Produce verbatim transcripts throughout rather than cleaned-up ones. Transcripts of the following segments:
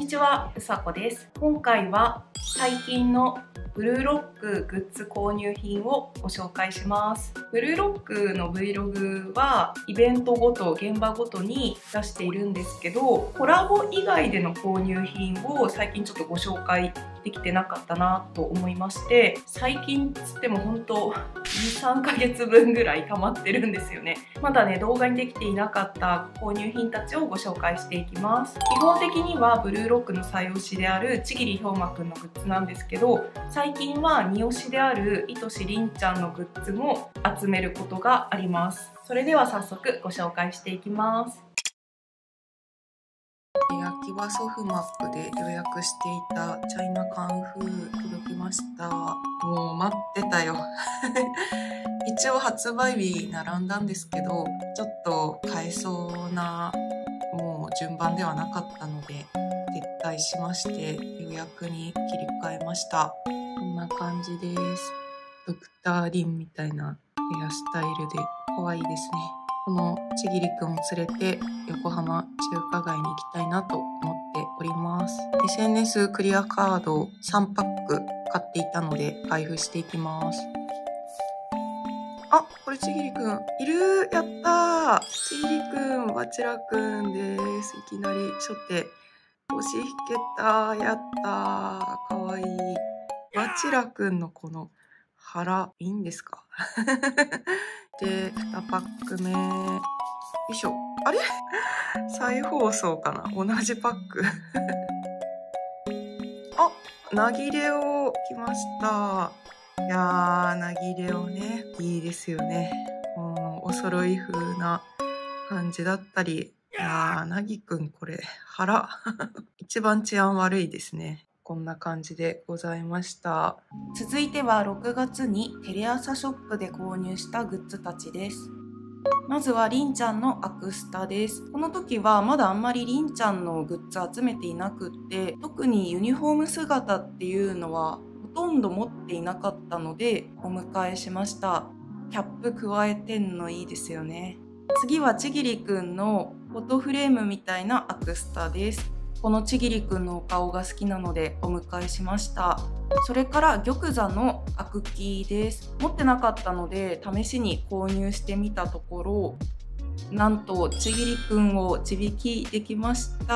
にちは、うさこです。今回は最近のブルーロックグッズ購入品をご紹介します。ブルーロックの Vlog はイベントごと、現場ごとに出しているんですけど、コラボ以外での購入品を最近ちょっとご紹介できてなかったなと思いまして、最近つっても本当に、さんかげつぶんぐらい溜まってるんですよね。まだね、動画にできていなかった購入品たちをご紹介していきます。基本的にはブルーロックの最推しであるちぎりひょうまくんのグッズなんですけど、最近はに推しであるいとしりんちゃんのグッズも集めることがあります。それでは早速ご紹介していきます。秋葉ソフマップで予約していたチャイナカンフー届きました。もう待ってたよ。一応発売日並んだんですけど、ちょっと買えそうなもう順番ではなかったので撤退しまして予約に切り替えました。こんな感じです。ドクターリンみたいなヘアスタイルで可愛いですね。このちぎりくんを連れて横浜中華街に行きたいなと思っております。エスエヌエス クリアカードさんパック買っていたので開封していきます。あ、これちぎりくんいる。やったー。ちぎりくん、わちらくんです。いきなり初手腰引けた。やったー。かわいい。わちらくんのこの腹いいんですか？で、にパック目。よいしょ。あれ？再放送かな？同じパック。あ、なぎれお来ました。いやー、なぎれおね、いいですよね。うん、お揃い風な感じだったり。いやー、なぎくんこれ、腹。一番治安悪いですね。こんな感じでございました。続いてはろくがつにテレ朝ショップで購入したグッズたちです。まずはりんちゃんのアクスタです。この時はまだあんまりりんちゃんのグッズ集めていなくって、特にユニフォーム姿っていうのはほとんど持っていなかったのでお迎えしました。キャップ加えてんのいいですよね。次はちぎりくんのフォトフレームみたいなアクスタです。このちぎりくんのお顔が好きなのでお迎えしました。それから玉座のアクキーです。持ってなかったので試しに購入してみたところ、なんとちぎりくんを地引きできました。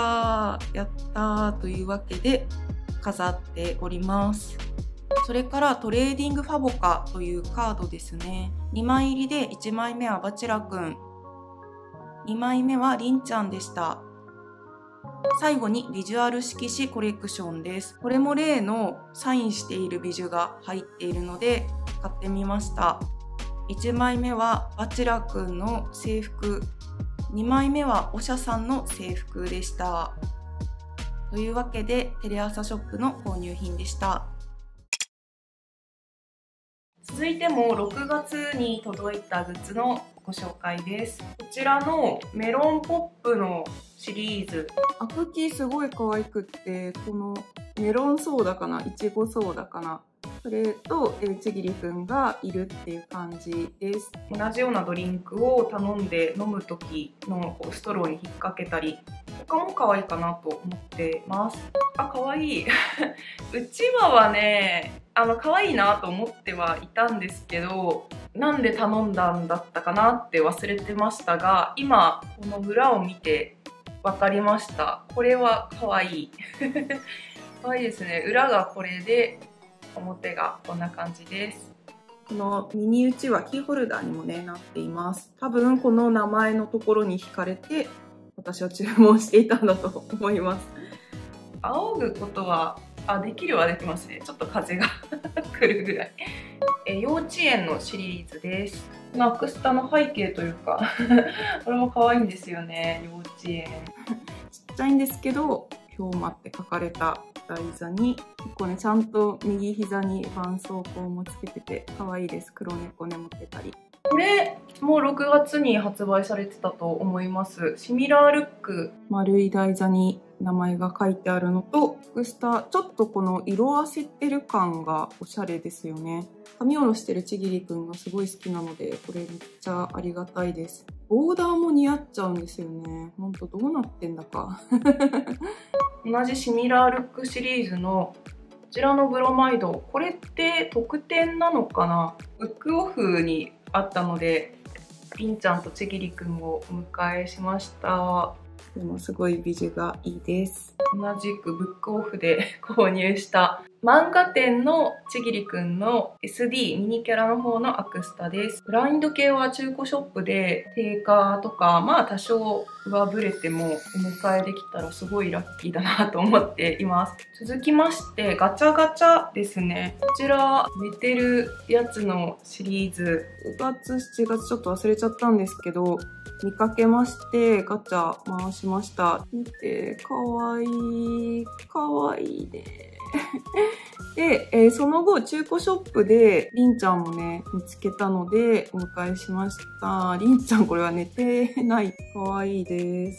やったー。というわけで飾っております。それからトレーディングファボカというカードですね。にまい入りでいちまいめはバチェラくん、にまいめはりんちゃんでした。最後にビジュアル色紙コレクションです。これも例のサインしているビジュが入っているので買ってみました。いちまいめはバチェラくんの制服、にまいめはおしゃさんの制服でした。というわけでテレ朝ショップの購入品でした。続いてもろくがつに届いたグッズのご紹介です。こちらのメロンポップのシリーズ。アクキーすごい可愛くって、このメロンソーダかな、いちごソーダかな。それとちぎりくんがいるっていう感じです。同じようなドリンクを頼んで飲む時のストローに引っ掛けたり、他も可愛いかなと思ってます。あ、可愛い。うちわはね、あの可愛いなと思ってはいたんですけど、なんで頼んだんだったかなって忘れてましたが、今この裏を見て分かりました。これは可愛い。可愛いですね。裏がこれで、表がこんな感じです。このミニうちわキーホルダーにもねなっています。多分この名前のところに惹かれて私は注文していたんだと思います。仰ぐことはあできるはできますね。ちょっと風が来るぐらい。え幼稚園のシリーズです。このアクスタの背景というかこれも可愛いんですよね。幼稚園ちっちゃいんですけどひょうまって書かれた台座に結構ねちゃんと右膝に絆創膏もつけてて可愛いです。黒猫ね持ってたり。 これもろくがつに発売されてたと思います。シミラールック。丸い台座に名前が書いてあるのと、福スター、ちょっとこの色あせてる感がおしゃれですよね。髪下ろしてるちぎりくんがすごい好きなので、これめっちゃありがたいです。ボーダーも似合っちゃうんですよね。ほんとどうなってんだか。同じシミラールックシリーズのこちらのブロマイド。これって特典なのかな？ブックオフにあったので、りんちゃんとちぎりくんをお迎えしました。でもすごいビジュがいいです。同じくブックオフで購入した漫画店のちぎりくんの エスディー ミニキャラの方のアクスタです。ブラインド系は中古ショップで定価とか、まあ多少上振れてもお迎えできたらすごいラッキーだなと思っています。続きましてガチャガチャですね。こちら寝てるやつのシリーズ、ごがつしちがつちょっと忘れちゃったんですけど、見かけましてガチャ回しました。見て、かわいい、かわいいね。で、えー、その後中古ショップでりんちゃんもね見つけたのでお迎えしました。りんちゃんこれは寝てない。かわいいです。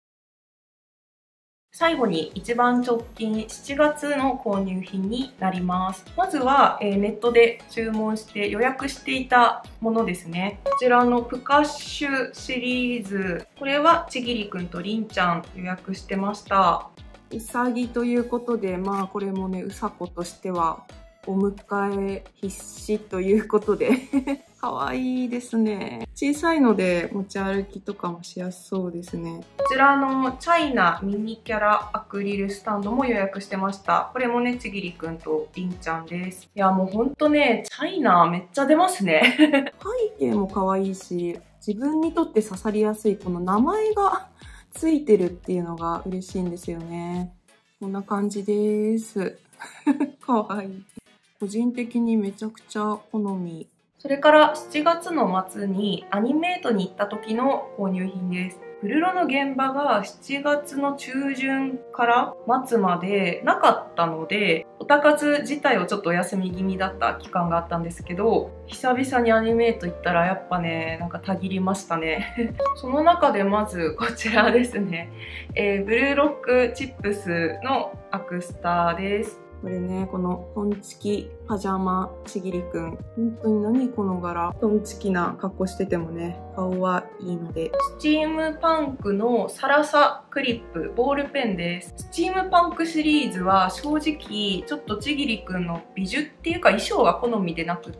最後に一番直近しちがつの購入品になります。まずは、えー、ネットで注文して予約していたものですね。こちらのプカッシュシリーズ。これはちぎりくんとりんちゃん予約してました。うさぎということで、まあこれもね、うさことしてはお迎え必至ということでかわいいですね。小さいので持ち歩きとかもしやすそうですね。こちらのチャイナミニキャラアクリルスタンドも予約してました。これもね、ちぎりくんとりんちゃんです。いやもうほんとね、チャイナめっちゃ出ますね背景も可愛いし、自分にとって刺さりやすいこの名前がついてるっていうのが嬉しいんですよね。こんな感じです。かわいい。個人的にめちゃくちゃ好み。それからしちがつの末にアニメートに行った時の購入品です。ブルロの現場がしちがつの中旬から末までなかったので、オタ活自体をちょっとお休み気味だった期間があったんですけど、久々にアニメート行ったらやっぱね、なんかたぎりましたね。その中でまずこちらですね。えー、ブルーロックチップスのアクスタです。これね、このトンチキパジャマちぎりくん。本当に何この柄。トンチキな格好しててもね、顔はいいので。スチームパンクのサラサクリップ、ボールペンです。スチームパンクシリーズは正直、ちょっとちぎりくんの美女っていうか衣装が好みでなくって、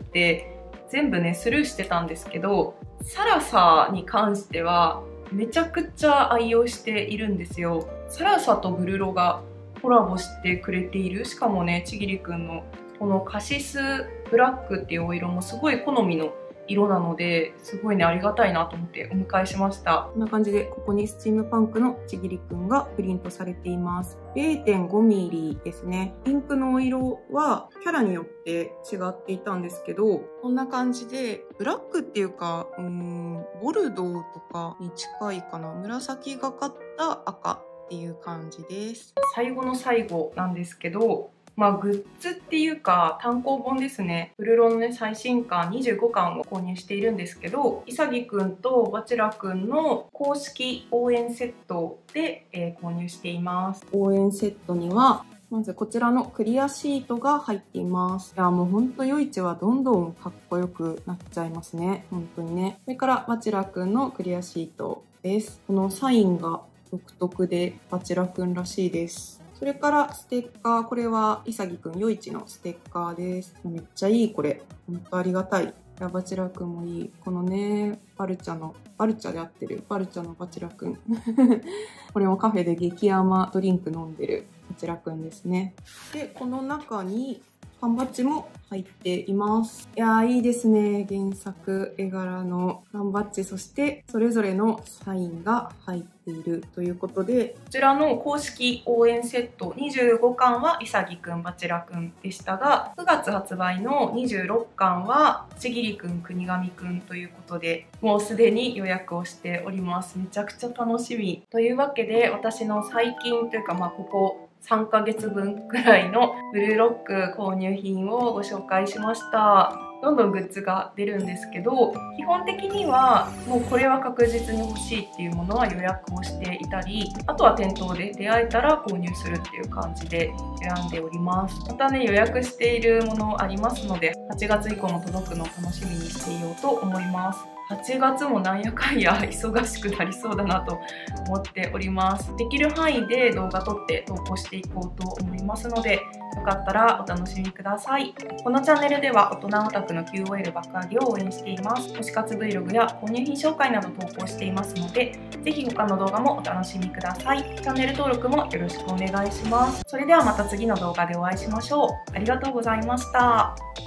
全部ね、スルーしてたんですけど、サラサに関しては、めちゃくちゃ愛用しているんですよ。サラサとブルロがコラボしてくれている。しかもね、ちぎりくんのこのカシスブラックっていうお色もすごい好みの色なので、すごいね、ありがたいなと思ってお迎えしました。こんな感じで、ここにスチームパンクのちぎりくんがプリントされています。れいてんごミリですね。ピンクのお色はキャラによって違っていたんですけど、こんな感じで、ブラックっていうか、うーん、ボルドーとかに近いかな。紫がかった赤っていう感じです。最後の最後なんですけど、まあグッズっていうか単行本ですね。ブルロのね、最新刊にじゅうごかんを購入しているんですけど、いさぎくんとバチラくんの公式応援セットで、えー、購入しています。応援セットにはまずこちらのクリアシートが入っています。いやもうほんと夜市はどんどんかっこよくなっちゃいますね。本当にね。それからバチラくんのクリアシートです。このサインが独特でバチラくんらしいです。それからステッカー。これはいさぎくん夜市のステッカーです。めっちゃいいこれ。ほんとありがたい。いやバチラくんもいい。このね、バルチャの、バルチャで合ってる。バルチャのバチラくん。これもカフェで激甘ドリンク飲んでるバチラくんですね。で、この中に缶バッジも入っています。いやーいいですね。原作絵柄の缶バッジ、そしてそれぞれのサインが入っているということで、こちらの公式応援セットにじゅうごかんはいさぎくん、バチラくんでしたが、くがつ発売のにじゅうろっかんはちぎりくん、国神くんということで、もうすでに予約をしております。めちゃくちゃ楽しみ。というわけで、私の最近というか、まあここさんかげつぶんくらいのブルーロック購入品をご紹介しました。 どんどんグッズが出るんですけど、基本的にはもうこれは確実に欲しいっていうものは予約をしていたり、あとは店頭で出会えたら購入するっていう感じで選んでおります。またね、予約しているものありますので、はちがつ以降も届くのを楽しみにしていようと思います。はちがつもなんやかんや忙しくなりそうだなと思っております。できる範囲で動画撮って投稿していこうと思いますので、よかったらお楽しみください。このチャンネルでは大人オタクの キューオーエル 爆上げを応援しています。推し活 Vlog や購入品紹介など投稿していますので、ぜひ他の動画もお楽しみください。チャンネル登録もよろしくお願いします。それではまた次の動画でお会いしましょう。ありがとうございました。